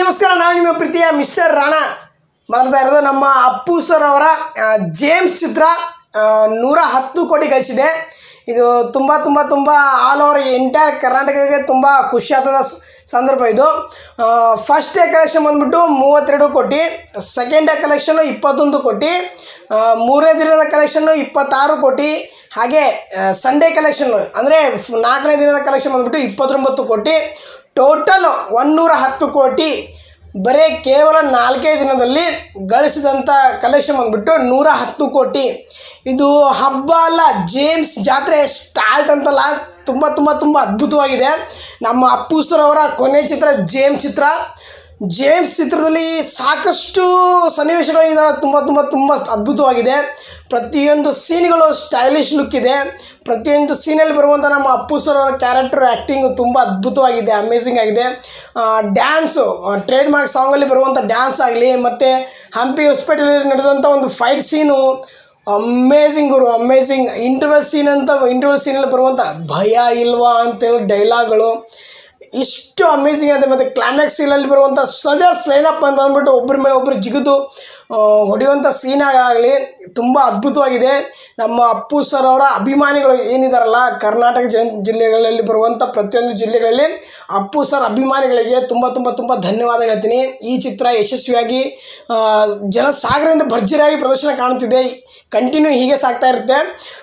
ನಮಸ್ಕಾರ, ನಾನು ನಿಮ್ಮ ಪ್ರೀತಿಯ ಮಿಸ್ಟರ್ ರಾಣಾ ಮಾತಾಡ್ತಾ ಇರೋದು. ನಮ್ಮ ಅಪ್ಪು ಸರ್ ಅವರ ಜೇಮ್ಸ್ ಚಿತ್ರ 110 ಕೋಟಿ ಗಳಿಸಿದೆ. ಇದು ತುಂಬ ತುಂಬ ತುಂಬ ಆಲ್ ಓವರ್ ಎಂಟೈರ್ ಕರ್ನಾಟಕಕ್ಕೆ ತುಂಬ ಖುಷಿಯಾದ ಸಂದರ್ಭ ಇದು. ಫಸ್ಟ್ ಡೇ ಕಲೆಕ್ಷನ್ ಬಂದ್ಬಿಟ್ಟು 32 ಕೋಟಿ, ಸೆಕೆಂಡ್ ಡೇ ಕಲೆಕ್ಷನ್ನು 21 ಕೋಟಿ, ಮೂರನೇ ದಿನದ ಕಲೆಕ್ಷನ್ನು 26 ಕೋಟಿ, ಹಾಗೆ ಸಂಡೇ ಕಲೆಕ್ಷನ್ನು ಅಂದರೆ 4ನೇ ದಿನದ ಕಲೆಕ್ಷನ್ ಬಂದ್ಬಿಟ್ಟು 29 ಕೋಟಿ. ಟೋಟಲ್ 110 ಕೋಟಿ ಬರೀ ಕೇವಲ 4 ದಿನದಲ್ಲಿ ಗಳಿಸಿದಂಥ ಕಲೆಕ್ಷನ್ ಬಂದ್ಬಿಟ್ಟು 110 ಕೋಟಿ. ಇದು ಹಬ್ಬ ಅಲ್ಲ, ಜೇಮ್ಸ್ ಜಾತ್ರೆ ಸ್ಟಾರ್ಟ್ ಅಂತಲ್ಲ, ತುಂಬ ತುಂಬ ತುಂಬ ಅದ್ಭುತವಾಗಿದೆ. ನಮ್ಮ ಅಪ್ಪು ಸರ್ ಅವರ ಕೊನೆ ಚಿತ್ರ ಜೇಮ್ಸ್ ಚಿತ್ರದಲ್ಲಿ ಸಾಕಷ್ಟು ಸನ್ನಿವೇಶಗಳಿದ್ದಾವೆ. ತುಂಬ ತುಂಬ ತುಂಬ ಅದ್ಭುತವಾಗಿದೆ. ಪ್ರತಿಯೊಂದು ಸೀನ್ಗಳು ಸ್ಟೈಲಿಶ್ ಲುಕ್ ಇದೆ. ಪ್ರತಿಯೊಂದು ಸೀನಲ್ಲಿ ಬರುವಂಥ ನಮ್ಮ ಅಪ್ಪು ಸರ್ ಅವರ ಕ್ಯಾರೆಕ್ಟರ್ ಆ್ಯಕ್ಟಿಂಗು ತುಂಬ ಅದ್ಭುತವಾಗಿದೆ, ಅಮೇಝಿಂಗ್ ಆಗಿದೆ. ಡ್ಯಾನ್ಸು, ಟ್ರೇಡ್ ಮಾರ್ಕ್ ಸಾಂಗಲ್ಲಿ ಬರುವಂಥ ಡ್ಯಾನ್ಸ್ ಆಗಲಿ, ಮತ್ತು ಹಂಪಿ ಹಾಸ್ಪಿಟಲಲ್ಲಿ ನಡೆದಂಥ ಒಂದು ಫೈಟ್ ಸೀನು ಅಮೇಝಿಂಗ್ ಗುರು, ಅಮೇಝಿಂಗ್. ಇಂಟರ್ವಲ್ ಸೀನಲ್ಲಿ ಬರುವಂಥ ಭಯ ಇಲ್ವಾ ಅಂತೇಳಿ ಡೈಲಾಗ್ಗಳು ಇಷ್ಟು ಅಮೇಝಿಂಗ್ ಆಗಿದೆ. ಮತ್ತು ಕ್ಲೈಮ್ಯಾಕ್ಸ್ ಸೀನಲ್ಲಿ ಬರುವಂಥ ಸಜಸ್ ಲೈನಪ್ ಅಂತ ಅಂದ್ಬಿಟ್ಟು ಒಬ್ಬರ ಮೇಲೆ ಒಬ್ಬರು ಜಿಗಿದು ಹೊಡೆಯುವಂಥ ಸೀನಾಗಲಿ ತುಂಬ ಅದ್ಭುತವಾಗಿದೆ. ನಮ್ಮ ಅಪ್ಪು ಸರ್ ಅವರ ಅಭಿಮಾನಿಗಳು ಏನಿದಾರಲ್ಲ, ಕರ್ನಾಟಕ ಜಿಲ್ಲೆಗಳಲ್ಲಿ ಬರುವಂಥ ಪ್ರತಿಯೊಂದು ಜಿಲ್ಲೆಗಳಲ್ಲಿ ಅಪ್ಪು ಸರ್ ಅಭಿಮಾನಿಗಳಿಗೆ ತುಂಬ ತುಂಬ ತುಂಬ ಧನ್ಯವಾದ ಹೇಳ್ತೀನಿ. ಈ ಚಿತ್ರ ಯಶಸ್ವಿಯಾಗಿ ಜನಸಾಗರದಿಂದ ಭರ್ಜರಿಯಾಗಿ ಪ್ರದರ್ಶನ ಕಾಣುತ್ತಿದೆ. ಕಂಟಿನ್ಯೂ ಹೀಗೆ ಸಾಗ್ತಾ ಇರುತ್ತೆ.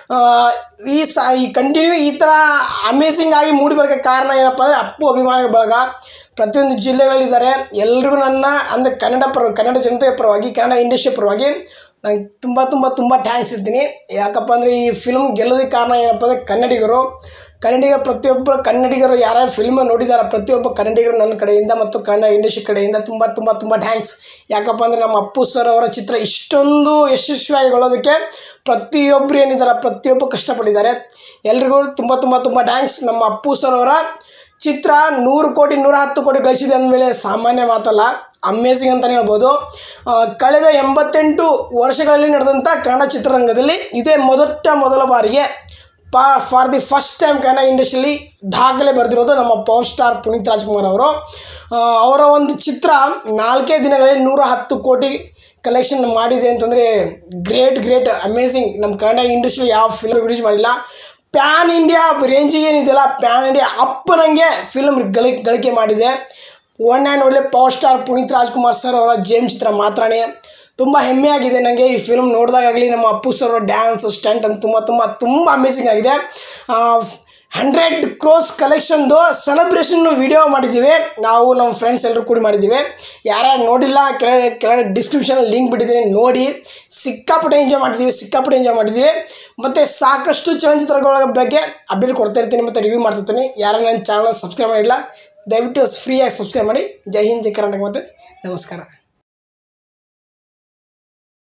ಈ ಕಂಟಿನ್ಯೂ ಈ ಥರ ಅಮೇಝಿಂಗ್ ಆಗಿ ಮೂಡಿ ಬರೋಕ್ಕೆ ಕಾರಣ ಏನಪ್ಪ ಅಂದರೆ ಅಪ್ಪು ಅಭಿಮಾನಿಗಳ ಬಳಗ ಪ್ರತಿಯೊಂದು ಜಿಲ್ಲೆಗಳಲ್ಲಿದ್ದಾರೆ. ಎಲ್ರಿಗೂ ನನ್ನ ಅಂದರೆ ಕನ್ನಡ ಜನತೆಯ ಪರವಾಗಿ, ಕನ್ನಡ ಇಂಡಸ್ಟ್ರಿ ಪರವಾಗಿ ನಂಗೆ ತುಂಬ ತುಂಬ ತುಂಬ ಥ್ಯಾಂಕ್ಸ್ ಇರ್ತೀನಿ. ಯಾಕಪ್ಪ ಅಂದರೆ ಈ ಫಿಲ್ಮ್ ಗೆಲ್ಲೋದಕ್ಕೆ ಕಾರಣ ಏನಪ್ಪ ಅಂದರೆ ಪ್ರತಿಯೊಬ್ಬರು ಕನ್ನಡಿಗರು ಯಾರ್ಯಾರು ಫಿಲ್ಮ್ ನೋಡಿದ್ದಾರೆ ಪ್ರತಿಯೊಬ್ಬ ಕನ್ನಡಿಗರು ನನ್ನ ಕಡೆಯಿಂದ ಮತ್ತು ಕನ್ನಡ ಇಂಡಸ್ಟ್ರಿ ಕಡೆಯಿಂದ ತುಂಬ ತುಂಬ ತುಂಬ ಥ್ಯಾಂಕ್ಸ್. ಯಾಕಪ್ಪ ಅಂದರೆ ನಮ್ಮ ಅಪ್ಪು ಸರ್ ಅವರ ಚಿತ್ರ ಇಷ್ಟೊಂದು ಯಶಸ್ವಿಯಾಗಿಗೊಳ್ಳೋದಕ್ಕೆ ಪ್ರತಿಯೊಬ್ಬರು ಏನಿದ್ದಾರೆ ಪ್ರತಿಯೊಬ್ಬರು ಕಷ್ಟಪಟ್ಟಿದ್ದಾರೆ. ಎಲ್ರಿಗೂ ತುಂಬ ತುಂಬ ತುಂಬ ಥ್ಯಾಂಕ್ಸ್. ನಮ್ಮ ಅಪ್ಪು ಸರ್ ಅವರ ಚಿತ್ರ 100 ಕೋಟಿ 110 ಕೋಟಿ ಗಳಿಸಿದೆ ಅಂದಮೇಲೆ ಸಾಮಾನ್ಯ ಮಾತಲ್ಲ, ಅಮೇಝಿಂಗ್ ಅಂತಲೇ ಹೇಳ್ಬೋದು. ಕಳೆದ 88 ವರ್ಷಗಳಲ್ಲಿ ನಡೆದಂಥ ಕನ್ನಡ ಚಿತ್ರರಂಗದಲ್ಲಿ ಇದೇ ಮೊದಲ ಬಾರಿಗೆ for the first time Kannada ಇಂಡಸ್ಟ್ರಿಯಲ್ಲಿ ದಾಖಲೆ ಬರೆದಿರೋದು ನಮ್ಮ ಪವರ್ ಸ್ಟಾರ್ ಪುನೀತ್ ರಾಜ್ಕುಮಾರ್ ಅವರು. ಅವರ ಒಂದು ಚಿತ್ರ 4 ದಿನಗಳಲ್ಲಿ 110 ಕೋಟಿ ಕಲೆಕ್ಷನ್ ಮಾಡಿದೆ ಅಂತಂದರೆ ಗ್ರೇಟ್ ಅಮೇಝಿಂಗ್. ನಮ್ಮ ಕನ್ನಡ ಇಂಡಸ್ಟ್ರಿ ಯಾವ ಫಿಲ್ಮ್ ರಿಲೀಸ್ ಮಾಡಿಲ್ಲ. ಪ್ಯಾನ್ ಇಂಡಿಯಾ ರೇಂಜಿಗೆ ಏನಿದೆಯಲ್ಲ, ಪ್ಯಾನ್ ಇಂಡಿಯಾ ಅಪ್ಪನಂಗೆ ಫಿಲ್ಮ್ ಗಳಿಕೆ ಮಾಡಿದೆ. ಒನ್ ಆ್ಯಂಡ್ ಒಳ್ಳೆ power star Puneeth Rajkumar sir ಅವರ ಜೇಮ್ಸ್ ಚಿತ್ರ ಮಾತ್ರನೇ. ತುಂಬ ಹೆಮ್ಮೆಯಾಗಿದೆ ನನಗೆ ಈ ಫಿಲ್ಮ್ ನೋಡಿದಾಗಲಿ. ನಮ್ಮ ಅಪ್ಪು ಸರ್ ಅವರ ಡ್ಯಾನ್ಸ್ ಸ್ಟಂಟ್ ಅಂತ ತುಂಬ ತುಂಬ ತುಂಬ ಅಮೇಝಿಂಗ್ ಆಗಿದೆ. 100 crores ಕಲೆಕ್ಷನ್ದು ಸೆಲೆಬ್ರೇಷನ್ನು ವಿಡಿಯೋ ಮಾಡಿದ್ದೀವಿ ನಾವು, ನಮ್ಮ ಫ್ರೆಂಡ್ಸ್ ಎಲ್ಲರೂ ಕೂಡಿ ಮಾಡಿದ್ದೀವಿ. ಯಾರ್ಯಾರು ನೋಡಿಲ್ಲ ಕೆಳಗಡೆ ಡಿಸ್ಕ್ರಿಪ್ಷನಲ್ಲಿ ಲಿಂಕ್ ಬಿಟ್ಟಿದ್ದೀನಿ, ನೋಡಿ. ಸಿಕ್ಕಾಪಟ್ಟೆ ಎಂಜಾಯ್ ಮಾಡಿದ್ದೀವಿ. ಮತ್ತು ಸಾಕಷ್ಟು ಚಲನಚಿತ್ರಗಳ ಬಗ್ಗೆ ಅಪ್ಡೇಟ್ ಕೊಡ್ತಾ ಇರ್ತೀನಿ ಮತ್ತು ರಿವ್ಯೂ ಮಾಡ್ತಿರ್ತೀನಿ. ಯಾರು ನನ್ನ ಚಾನಲ್ ಸಬ್ಸ್ಕ್ರೈಬ್ ಮಾಡಿಲ್ಲ ದಯವಿಟ್ಟು ಫ್ರೀಯಾಗಿ ಸಬ್ಸ್ಕ್ರೈಬ್ ಮಾಡಿ. ಜೈ ಹಿಂದ್, ಜೈ ಕರ್ನಾಟಕ ಮತ್ತು ನಮಸ್ಕಾರ.